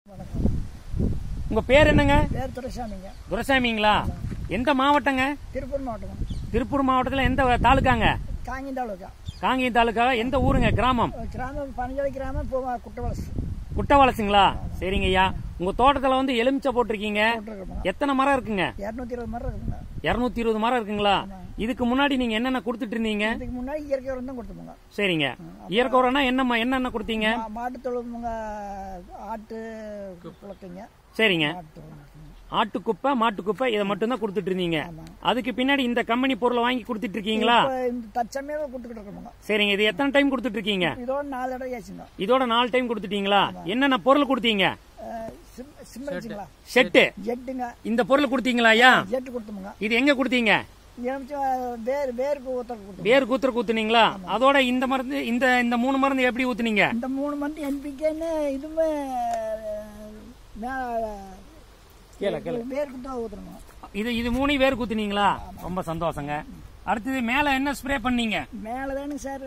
உங்க பேர் என்னங்க? பேர் துரைசாமிங்க. துரைசாமிங்களா? எந்த மாவட்டங்க? திருப்பூர் மாவட்டம். திருப்பூர் மாவட்டத்தில் எந்த தாலுக்காங்க? காங்கேயம் தாலுக்கா. காங்கேயம் தாலுக்கா. எந்த ஊருங்க? கிராமம்? கிராமம் பனஞ்சலை கிராமம். குட்டவலசு. குட்டவலசுங்களா? சரிங்க ஐயா. உங்க தோட்டத்துல வந்து எலுமிச்சை போட்டிருக்கீங்க. எத்தனை மரம் இருக்குங்க? 220 மரம் இருக்குங்க. 220 மரம் இருக்குங்களா? இதுக்கு முன்னாடி நீங்க என்னென்ன கொடுத்துட்டு இருந்தீங்க? இதுக்கு முன்னாடி இயற்கை உரம் தான் கொடுத்தோமுங்க. சரிங்க. இயற்கை உரம்னா என்னென்ன கொடுத்தீங்க? மாட்டு தொழுமுங்க, ஆட்டு குளத்துங்க. சரிங்க. ஆட்டுக்குப்பை, மாட்டுக்குப்பை இதை மட்டும் தான் கொடுத்துட்டு இருந்தீங்க. அதுக்கு பின்னாடி இந்த கம்பெனி பொருளை வாங்கி கொடுத்துட்டு இருக்கீங்களா? தற்சமயம் கொடுத்துட்டு இருக்கோங்க. சரிங்க. இது எத்தனை டைம் கொடுத்துட்டு இருக்கீங்க? இதோட 4 தடவை ஆச்சுங்க. இதோட 4 டைம் கொடுத்துட்டீங்களா? என்னென்ன பொருள் கொடுத்தீங்க? செட்டு. ஜெட்டுங்க. இந்த பொருள் கொடுத்தீங்களா ஐயா? ஜெட்டு கொடுத்தோமுங்க. இது எங்க கொடுத்தீங்க? வேர் கூத்துற ஊத்துனீங்களா? அதோட இந்த மருந்து, இந்த 3 மருந்து எப்படி ஊத்துனீங்க? இந்த 3 மருந்து என்பிகேன்னு இதுமே வேர் குத்தா ஊத்துறோம். இது 3 வேர் கூத்துனீங்களா? ரொம்ப சந்தோஷங்க. அடுத்தது மேல என்ன ஸ்ப்ரே பண்ணீங்க? மேலதானுங்க சார்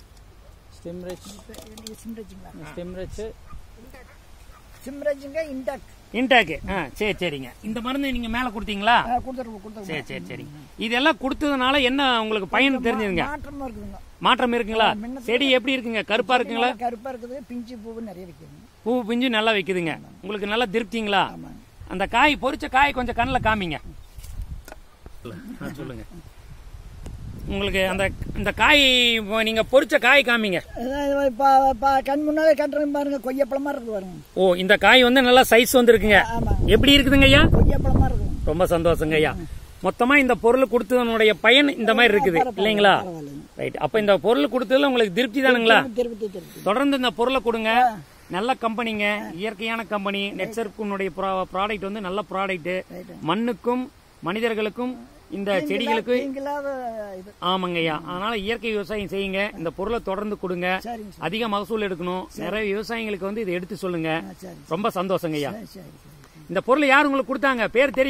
சிம்ரஜ்ங்க இன்டாக். சரி சரிங்க. இந்த மருந்து நீங்க மேல கொடுத்தீங்களா? கொடுத்துறோம். சரி சரிங்க. இதெல்லாம் கொடுத்ததுனால என்ன உங்களுக்கு பயன் தெரிஞ்சதுங்க? மாற்றமா இருக்குங்க. மாற்றம் இருக்குங்களா? செடி எப்படி இருக்குங்க? கருப்பா இருக்குங்களா? கருப்பா இருக்குது. பிஞ்சு பூ நிறைய வைக்குதுங்க. பூ பிஞ்சு நல்லா வைக்குதுங்க. உங்களுக்கு நல்லா திருப்திங்களா? அந்த காய், பொரிச்ச காய் கொஞ்சம் கண்ணில் காமிங்க. சொல்லுங்க. உங்களுக்கு அந்த காய், நீங்க பொரிச்ச காய் காமிங்க. கண் முன்னாலே கட்டுறது பாருங்க. கொய்யப்பழமா இருக்கு பாருங்க. ஓ, இந்த காய் வந்து நல்லா சைஸ் வந்து இருக்குங்க. எப்படி இருக்குதுங்க ஐயா? கொய்யப்பழமா இருக்கு. ரொம்ப சந்தோஷங்க ஐயா. மொத்தமா இந்த பொருள் கொடுத்ததனுடைய பயன் இந்த மாதிரி இருக்குது இல்லைங்களா? ரைட். அப்ப இந்த பொருள் கொடுத்ததுல உங்களுக்கு திருப்தி தானுங்களா? தொடர்ந்து இந்த பொருளை கொடுங்க. நல்ல கம்பெனிங்க, இயற்கையான கம்பெனி. நெட்சர்க்குனுடைய ப்ராடக்ட் வந்து நல்ல ப்ராடக்ட். மண்ணுக்கும் மனிதர்களுக்கும் இந்த செடிகளுக்கு. ஆமாங்க ஐயா. அதனால இயற்கை விவசாயம் செய்யுங்க. இந்த பொருளை தொடர்ந்து கொடுங்க. அதிக மகசூல் எடுக்கணும். நிறைய விவசாயிகளுக்கு வந்து இதை எடுத்து சொல்லுங்க. ரொம்ப சந்தோஷங்க ஐயா. இந்த பொருளை யார் உங்களுக்கு கொடுத்தாங்க? பேர் தெரியும்?